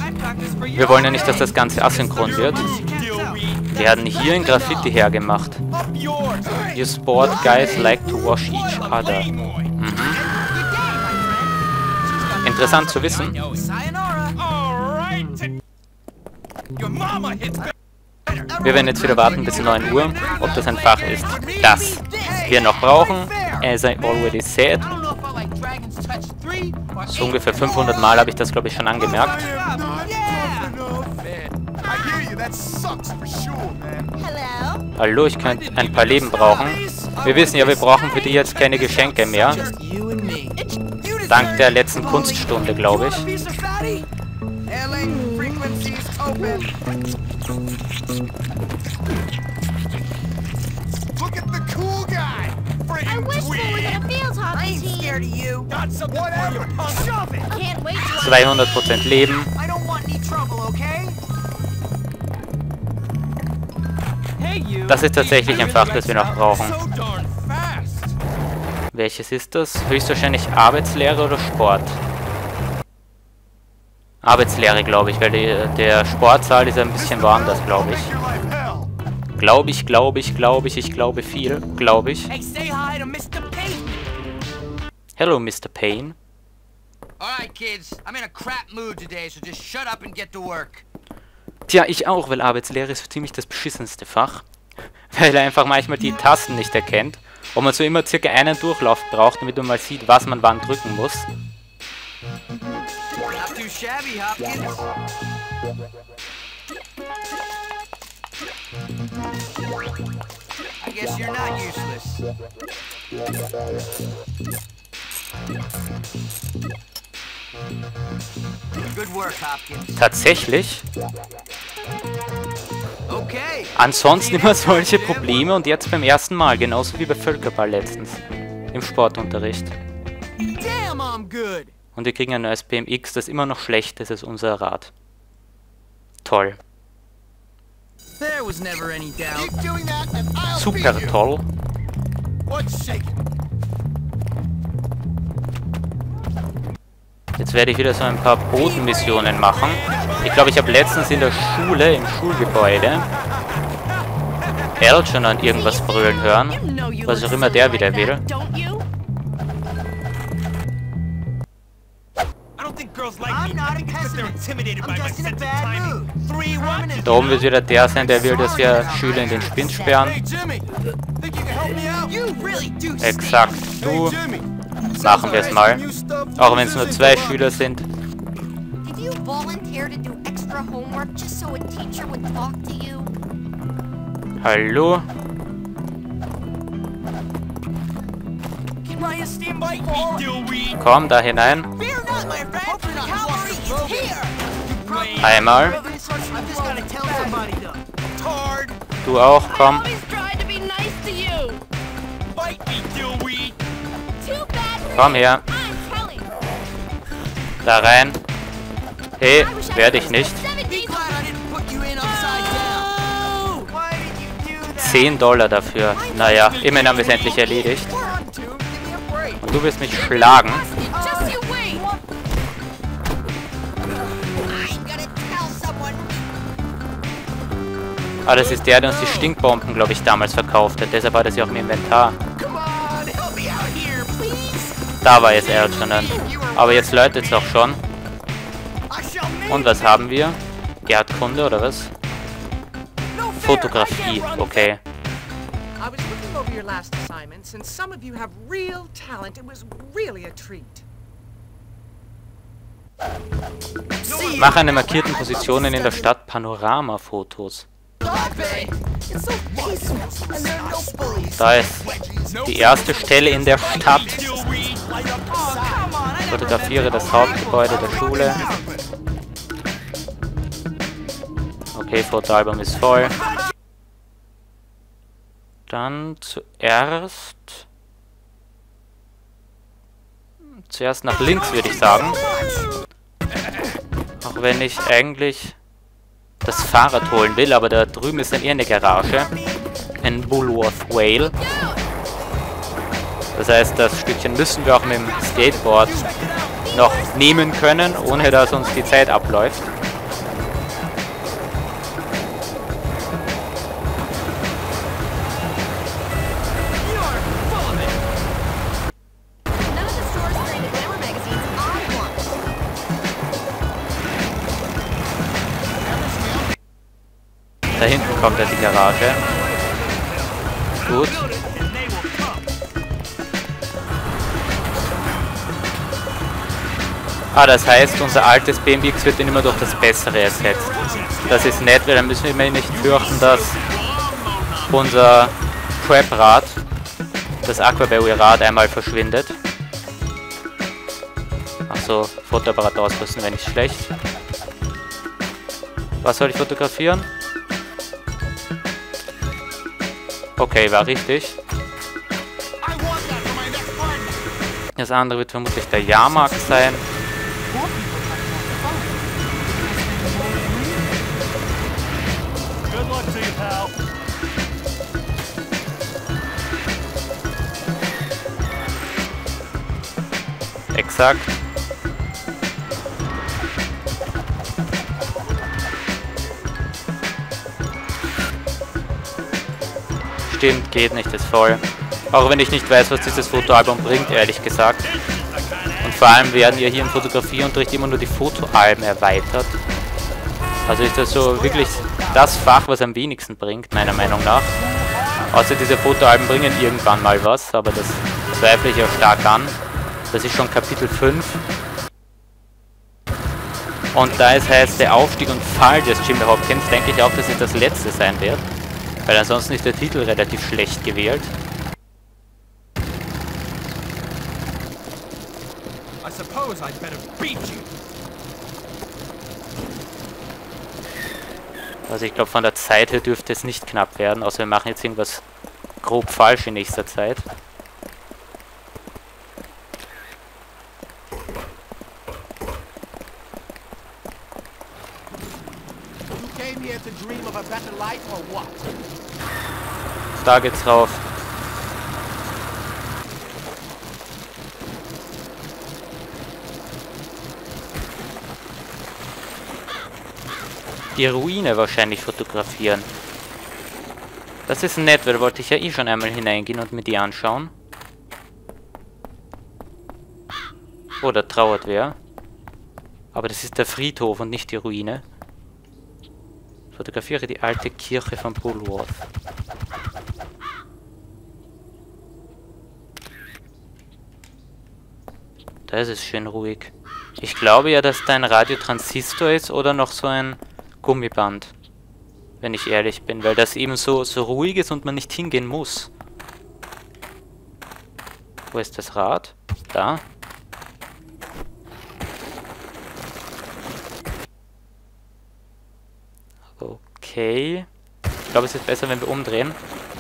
Wir wollen ja nicht, dass das Ganze asynchron wird. Wir hatten hier ein Graffiti hergemacht. You sport guys like to wash each other. Mhm. Interessant zu wissen. Wir werden jetzt wieder warten bis 9 Uhr, ob das ein Fach ist, das wir noch brauchen. As I already said. So ungefähr 500 Mal habe ich das, glaube ich, schon angemerkt. Hallo, ich könnte ein paar Leben brauchen. Wir wissen ja, wir brauchen für die jetzt keine Geschenke mehr. Dank der letzten Kunststunde, glaube ich. I wish we were gonna field hockey team. I ain't scared of you. Got something for you. Shove it. Can't wait to 200% Leben. I don't want any trouble, okay? Hey you. Das ist tatsächlich ein Fach, das wir noch brauchen. Welches ist das? Höchstwahrscheinlich Arbeitslehre oder Sport? Arbeitslehre, glaube ich, weil der Sportsaal ist ein bisschen woanders, glaube ich. Ich glaube viel, glaube ich. Hey, say hi to Mr. Payne. Hello, Mr. Payne. Alright, kids. I'm in a crap mood today, so just shut up and get to work. Tja, ich auch, weil Arbeitslehre ist ziemlich das beschissenste Fach. Weil er einfach manchmal die Tasten nicht erkennt. Und man so immer circa einen Durchlauf braucht, damit man mal sieht, was man wann drücken muss. Not too shabby, Hopkins. I guess you're not useless. Good work, Hopkins. Tatsächlich. Okay. Ansonsten immer solche Probleme und jetzt beim ersten Mal, genauso wie bei Völkerball letztens. Im Sportunterricht. Damn, I'm good. Und wir kriegen ein neues BMX, das immer noch schlechter ist als unser Rad. Toll. There was never any doubt. Super toll. Jetzt werde ich wieder so ein paar Bodenmissionen machen. Ich glaube, ich habe letztens in der Schule, im Schulgebäude, Algernon irgendwas brüllen hören. Was auch immer der wieder will. Da oben wird wieder der sein, der will, dass wir Schüler in den Spind sperren. Exakt, du. Machen wir es mal. Auch wenn es nur 2 Schüler sind. Hallo? Komm da hinein. Einmal. Du auch, komm. Komm her. Da rein. Hey, werde ich nicht. $10 dafür. Naja, immerhin haben wir es endlich erledigt. Und du wirst mich schlagen. Ah, das ist der uns die Stinkbomben, glaube ich, damals verkauft hat. Deshalb war das ja auch im Inventar. Da war jetzt Algernon. Aber jetzt läutet es auch schon. Und was haben wir? Erdkunde oder was? Fotografie, okay. Mach eine markierten Positionen in der Stadt Panoramafotos. Da ist die erste Stelle in der Stadt. Fotografiere das Hauptgebäude der Schule. Okay, Fotoalbum ist voll. Dann zuerst nach links, würde ich sagen. Auch wenn ich eigentlich das Fahrrad holen will, aber da drüben ist dann eher eine Garage. In Bullworth Vale. Das heißt, das Stückchen müssen wir auch mit dem Skateboard noch nehmen können, ohne dass uns die Zeit abläuft. Da hinten kommt ja die Garage. Gut. Ah, das heißt, unser altes BMX wird dann immer durch das Bessere ersetzt. Das ist nett, weil dann müssen wir immerhin nicht fürchten, dass unser Prep-Rad, das Aquaberry-Rad, einmal verschwindet. Achso, Fotoapparat ausrüsten wäre nicht schlecht. Was soll ich fotografieren? Okay, war richtig. Das andere wird vermutlich der Jahrmarkt sein. Exakt. Stimmt, geht nicht, ist voll. Auch wenn ich nicht weiß, was dieses Fotoalbum bringt, ehrlich gesagt. Und vor allem werden ja hier im Fotografieunterricht immer nur die Fotoalben erweitert. Also ist das so wirklich das Fach, was am wenigsten bringt, meiner Meinung nach. Außer diese Fotoalben bringen irgendwann mal was, aber das zweifle ich ja stark an. Das ist schon Kapitel 5. Und da es heißt, der Aufstieg und Fall des Jimmy Hopkins, denke ich auch, dass es das letzte sein wird. Weil ansonsten ist der Titel relativ schlecht gewählt. Also ich glaube, von der Zeit her dürfte es nicht knapp werden, außer wir machen jetzt irgendwas grob falsch in nächster Zeit. Da geht's rauf. Die Ruine wahrscheinlich fotografieren. Das ist nett, weil da wollte ich ja eh schon einmal hineingehen und mir die anschauen. Oh, da trauert wer. Aber das ist der Friedhof und nicht die Ruine. Fotografiere die alte Kirche von Bulworth. Da ist es schön ruhig. Ich glaube ja, dass da ein Radiotransistor ist oder noch so ein Gummiband. Wenn ich ehrlich bin, weil das eben so ruhig ist und man nicht hingehen muss. Wo ist das Rad? Da. Okay. Ich glaube, es ist besser, wenn wir umdrehen.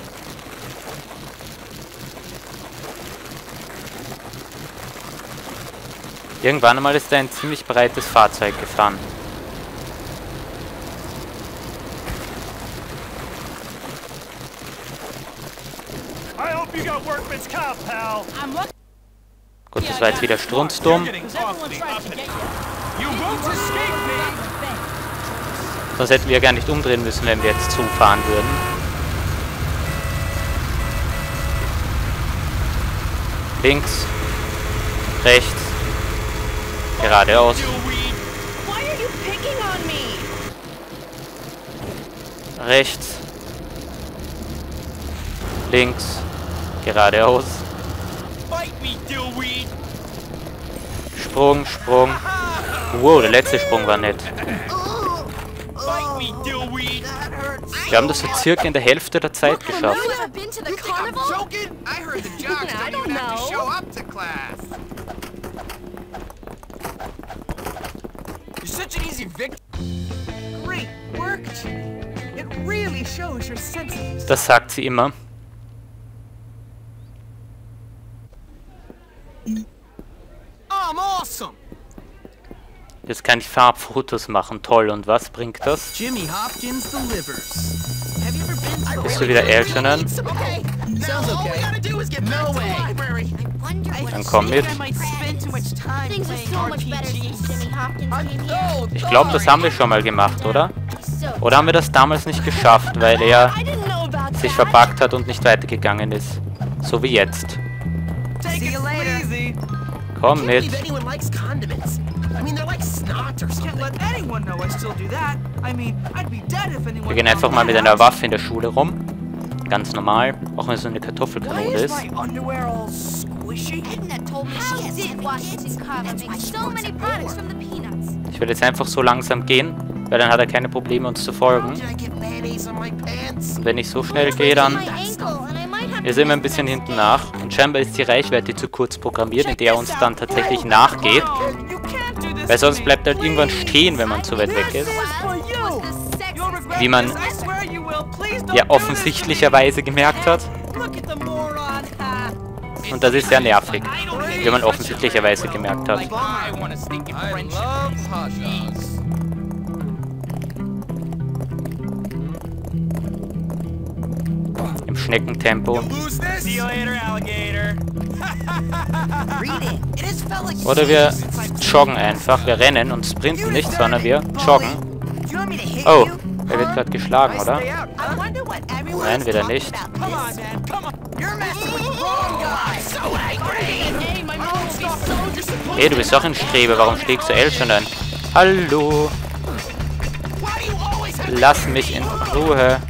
Irgendwann einmal ist da ein ziemlich breites Fahrzeug gefahren. Gut, das war jetzt wieder strunzdumm. Sonst hätten wir ja gar nicht umdrehen müssen, wenn wir jetzt zufahren würden. Links, rechts, geradeaus. Rechts, links, geradeaus. Sprung, Sprung. Wow, der letzte Sprung war nett. Wir haben das so circa in der Hälfte der Zeit geschafft. Das sagt sie immer. Jetzt kann ich Farbfotos machen. Toll. Und was bringt das? Jimmy Hopkins delivers. Have you ever been to Bist du wieder Elchonen? Sounds okay. No way. Dann komm mit. Things are so much better since Jimmy Hopkins came here. Ich glaube, das haben wir schon mal gemacht, oder? Oder haben wir das damals nicht geschafft, weil er sich verpackt hat und nicht weitergegangen ist? So wie jetzt. See you later. Komm mit. If anyone likes condiments. I mean, they're like snot or something. Can't let anyone know I still do that. I mean, I'd be dead if anyone. Wir gehen einfach mal mit einer Waffe in der Schule rum. Ganz normal, auch wenn es so eine Kartoffelkanone ist. Ich will jetzt einfach so langsam gehen, weil dann hat er keine Probleme, uns zu folgen. Und wenn ich so schnell gehe, dann ist er immer ein bisschen hinten nach. Und scheinbar ist die Reichweite zu kurz programmiert, in der er uns dann tatsächlich nachgeht. Weil sonst bleibt er halt irgendwann stehen, wenn man zu weit weg ist. Wie man ja offensichtlicherweise gemerkt hat. Und das ist sehr nervig, wie man offensichtlicherweise gemerkt hat. Im Schneckentempo. Oder wir joggen einfach. Wir rennen und sprinten nicht, sondern wir joggen. Oh, er wird gerade geschlagen, oder? Nein, wieder nicht. Hey, du bist doch ein Streber. Warum schlägst du Eltern? Hallo. Lass mich in Ruhe.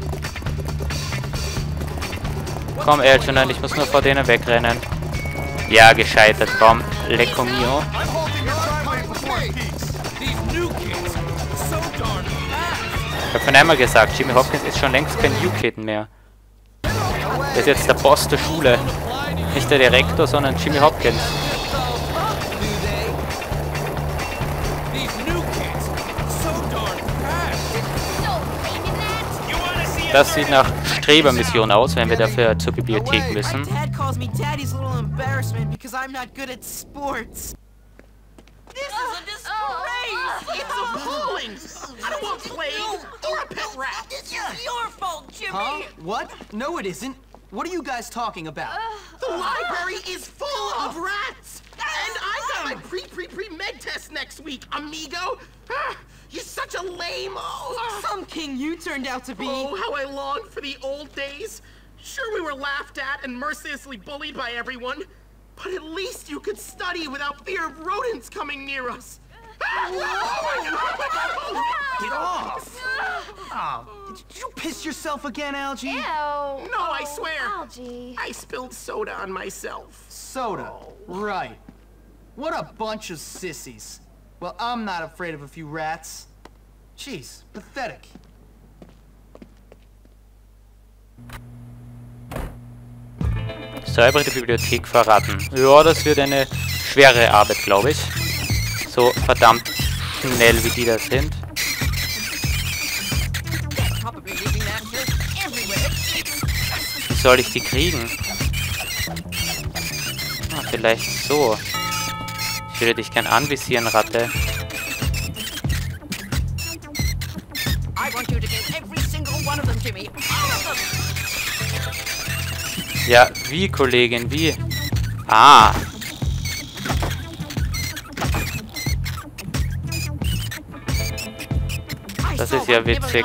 Komm, Eltern, ich muss nur vor denen wegrennen. Ja, gescheitert. Komm, Lecco mio. Ich habe schon einmal gesagt, Jimmy Hopkins ist schon längst kein New-Kid mehr. Er ist jetzt der Boss der Schule. Nicht der Direktor, sondern Jimmy Hopkins. Das sieht nach Strebermission aus, wenn wir dafür zur Bibliothek müssen. This is a disgrace! It's appalling! I don't want plague or a pet rat! This is your fault, Jimmy! Huh? What? No, it isn't. What are you guys talking about? The library is full of rats! And I got my pre-med test next week, amigo! You're such a lame. Some king you turned out to be. Oh, how I long for the old days. Sure, we were laughed at and mercilessly bullied by everyone. But at least you could study without fear of rodents coming near us. Get off! Oh, did you piss yourself again, Algie? Ew. No, I swear. Algie. I spilled soda on myself. Soda? Right. What a bunch of sissies. Well, I'm not afraid of a few rats. Jeez, pathetic. Säubere die Bibliothek verraten. Ja, das wird eine schwere Arbeit, glaube ich. So verdammt schnell, wie die da sind. Wie soll ich die kriegen? Ah, vielleicht so. Ich würde dich gern anvisieren, Ratte. Ja, wie, Kollegin, wie? Ah. Das ist ja witzig.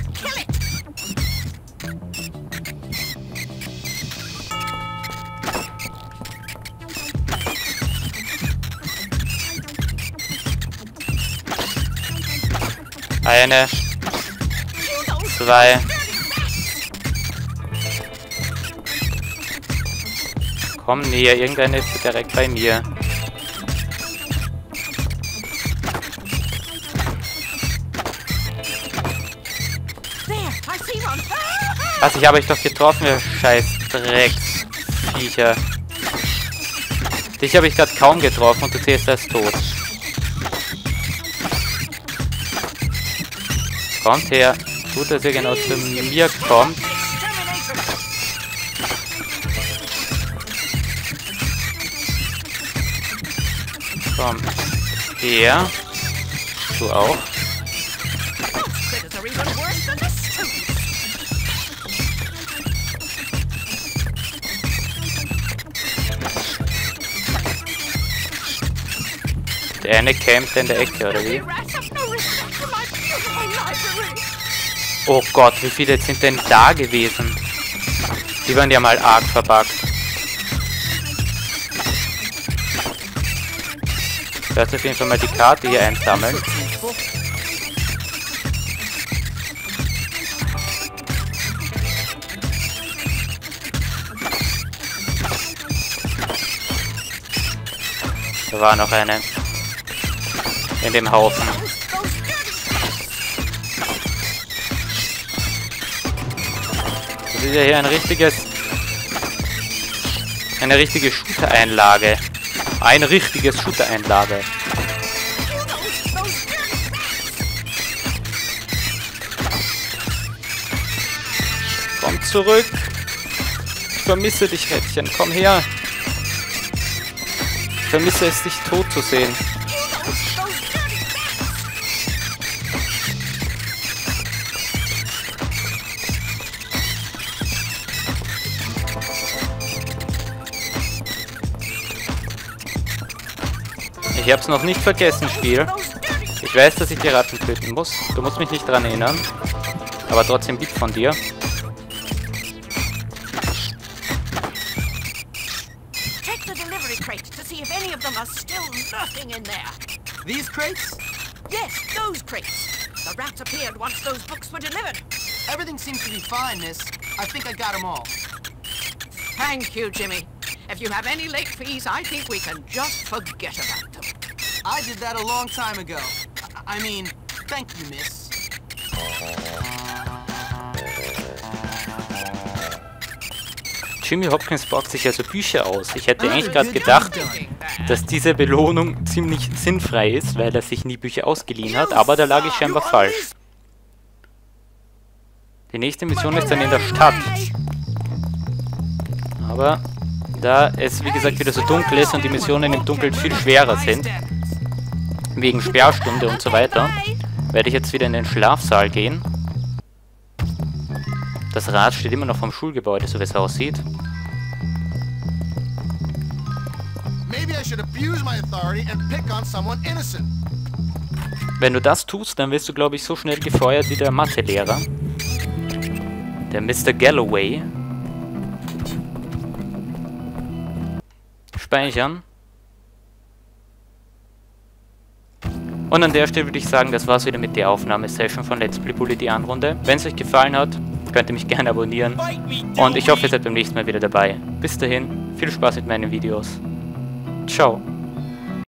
Eine. Zwei. Komm näher, irgendeine ist direkt bei mir. Was, ich habe euch doch getroffen, ihr scheiß Drecksviecher. Dich habe ich gerade kaum getroffen und du zählst als tot. Kommt her. Gut, dass ihr genau zu mir kommt. Komm her. Du auch. Der eine campt in der Ecke, oder wie? Oh Gott, wie viele sind denn da gewesen? Die waren ja mal arg verbuggt. Ich werde auf jeden Fall mal die Karte hier einsammeln. Da war noch eine. In dem Haufen. Das ist ja hier eine richtige Shooter-Einlage. Ein richtiges Shooter-Einlage. Komm zurück. Ich vermisse dich, Rädchen. Komm her. Ich vermisse es, dich tot zu sehen. Ich hab's noch nicht vergessen, Spiel. Ich weiß, dass ich die Ratten töten muss. Du musst mich nicht dran erinnern. Aber trotzdem lieb von dir. Check the delivery crates to see if any of them are still lurking in there. These crates? Yes, those crates. The rats appeared once those books were delivered. Everything seems to be fine, miss. I think I got them all. Thank you, Jimmy. If you have any late fees, I think we can just forget about them. I did that a long time ago. I mean, thank you, miss. Jimmy Hopkins borgt sich also Bücher aus. Ich hätte eigentlich gerade gedacht, dass diese Belohnung ziemlich sinnfrei ist, weil er sich nie Bücher ausgeliehen hat, aber da lag ich scheinbar falsch. Die nächste Mission ist dann in der Stadt. Aber da es, wie gesagt, wieder so dunkel ist und die Missionen im Dunkeln viel schwerer sind, wegen Sperrstunde und so weiter, werde ich jetzt wieder in den Schlafsaal gehen. Das Rad steht immer noch vom Schulgebäude, so wie es aussieht. Wenn du das tust, dann wirst du, glaube ich, so schnell gefeuert wie der Mathelehrer. Der Mr. Galloway. Speichern. Und an der Stelle würde ich sagen, das war's wieder mit der Aufnahmesession von Let's Play Bully die Anrunde. Wenn es euch gefallen hat, könnt ihr mich gerne abonnieren. Und ich hoffe, ihr seid beim nächsten Mal wieder dabei. Bis dahin, viel Spaß mit meinen Videos. Ciao.